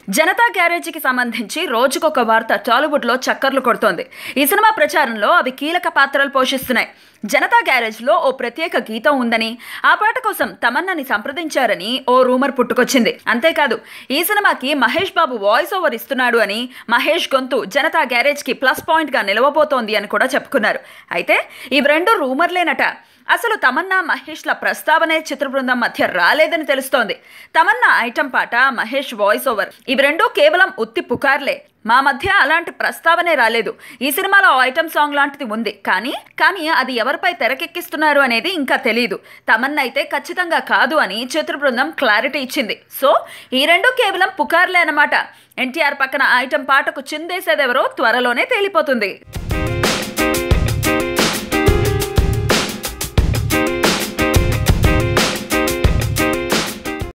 జనతా గ్యారేజీకి సంబంధించి రోజుకొక వార్త టాలీవుడ్లో చక్కర్లు కొడుతోంది. ఈ సినిమా ప్రచారంలో అవి కీలక పాత్రలు పోషిస్తున్నాయి. జనతా గ్యారేజ్లో ఓ ప్రత్యేక గీతం ఉందని, ఆ పాట కోసం తమన్నాని సంప్రదించారని ఓ రూమర్ పుట్టుకొచ్చింది. అంతేకాదు, ఈ సినిమాకి మహేష్ బాబు వాయిస్ ఓవర్ ఇస్తున్నాడు అని, మహేష్ గొంతు జనతా గ్యారేజ్కి ప్లస్ పాయింట్గా నిలవబోతోంది అని కూడా చెప్పుకున్నారు. అయితే ఇవి రెండు రూమర్లేనట. అసలు తమన్నా మహేష్ల ప్రస్తావనే చిత్ర బృందం మధ్య రాలేదని తెలుస్తోంది. తమన్నా ఐటెం పాట, మహేష్ వాయిస్ ఓవర్ ఇవి రెండూ కేవలం ఉత్తి పుకార్లే. మా మధ్య అలాంటి ప్రస్తావనే రాలేదు. ఈ సినిమాలో ఐటెం సాంగ్ లాంటిది ఉంది, కానీ అది ఎవరిపై తెరకెక్కిస్తున్నారు అనేది ఇంకా తెలియదు. తమన్నా అయితే ఖచ్చితంగా కాదు అని చిత్ర బృందం క్లారిటీ ఇచ్చింది. సో ఈ రెండు కేవలం పుకార్లే అన్నమాట. ఎన్టీఆర్ పక్కన ఐటెం పాటకు చిందేసేదెవరో త్వరలోనే తేలిపోతుంది.